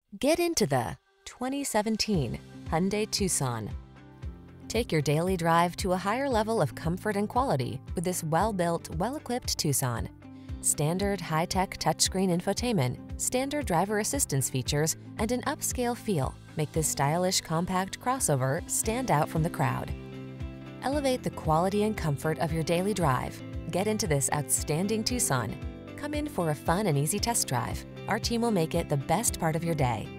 Get into the 2017 Hyundai Tucson. Take your daily drive to a higher level of comfort and quality with this well-built, well-equipped Tucson. Standard high-tech touchscreen infotainment, standard driver assistance features, and an upscale feel make this stylish compact crossover stand out from the crowd. Elevate the quality and comfort of your daily drive. Get into this outstanding Tucson. Come in for a fun and easy test drive. Our team will make it the best part of your day.